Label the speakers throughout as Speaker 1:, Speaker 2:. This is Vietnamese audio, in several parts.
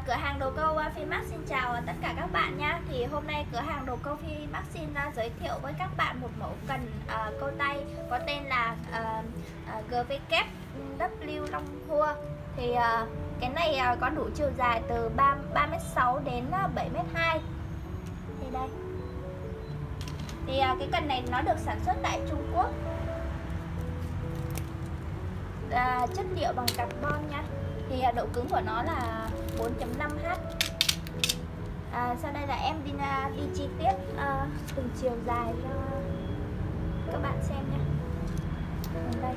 Speaker 1: cửa hàng đồ câu Phimax xin chào tất cả các bạn nha. Thì hôm nay cửa hàng đồ câu Phimax xin giới thiệu với các bạn một mẫu cần câu tay có tên là GVW Long Hua. Thì cái này có đủ chiều dài từ 3m6 đến 7m2. Thì đây. Thì cái cần này nó được sản xuất tại Trung Quốc. Chất liệu bằng carbon nha. Thì độ cứng của nó là 4.5H. Sau đây là em đi chi tiết từng chiều dài cho các bạn xem nha. Đây.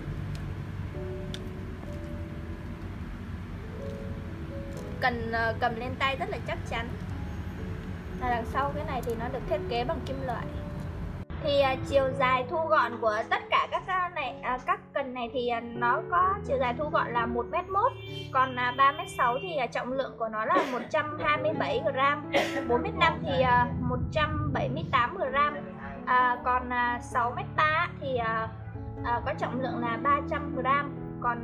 Speaker 1: Cần cầm lên tay rất là chắc chắn. Đằng sau cái này thì nó được thiết kế bằng kim loại. Thì chiều dài thu gọn của tất cả các cần này thì nó có chiều dài thu gọn là 1m1, còn 3m6 thì trọng lượng của nó là 127g, 4m5 thì 178g, còn 6m3 thì có trọng lượng là 300g, còn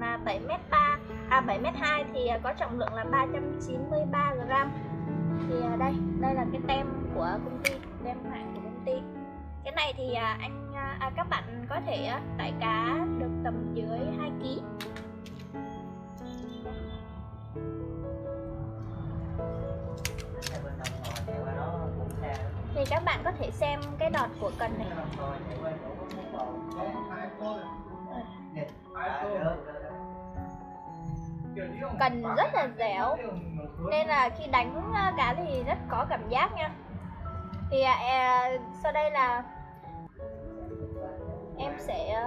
Speaker 1: 7m2 thì có trọng lượng là 393g. Thì đây là cái tem của công ty, tem hãng của công ty. Cái này thì các bạn có thể tải cá được tầm dưới 2 kg. Thì các bạn có thể xem cái đọt của cần này. Cần rất là dẻo nên là khi đánh cá thì rất có cảm giác nha. Thì sau đây là em sẽ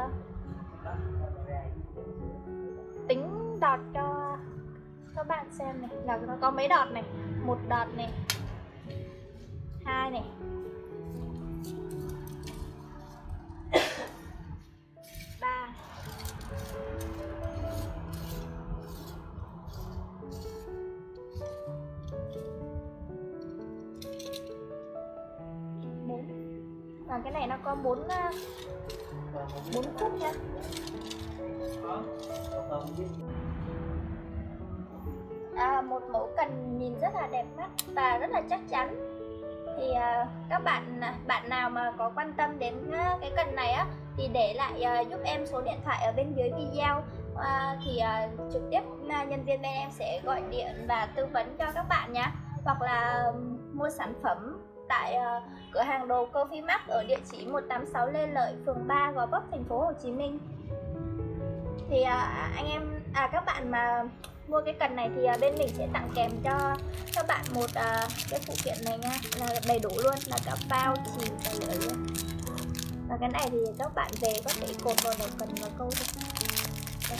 Speaker 1: tính đọt cho các bạn xem này, là nó có mấy đọt này, 1 đọt này, 2 này, 3, 4. Và cái này nó có 4 khúc nha. Một mẫu cần nhìn rất là đẹp mắt và rất là chắc chắn. Thì các bạn nào mà có quan tâm đến cái cần này á thì để lại giúp em số điện thoại ở bên dưới video. Thì trực tiếp nhân viên bên em sẽ gọi điện và tư vấn cho các bạn nhé. Hoặc là mua sản phẩm tại cửa hàng đồ câu Phimax ở địa chỉ 186 Lê Lợi, phường 3, Gò Vấp, thành phố Hồ Chí Minh. Thì các bạn mà mua cái cần này thì bên mình sẽ tặng kèm cho các bạn một cái phụ kiện này nha, là đầy đủ luôn, là cả bao chì và lưỡi luôn. Và cái này thì các bạn về có thể cột vào đầu cần và câu được. Đây.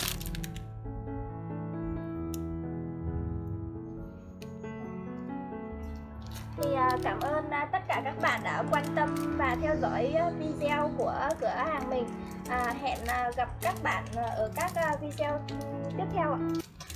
Speaker 1: Thì cảm ơn tất cả các bạn đã quan tâm và theo dõi video của cửa hàng mình. Hẹn gặp các bạn ở các video tiếp theo ạ.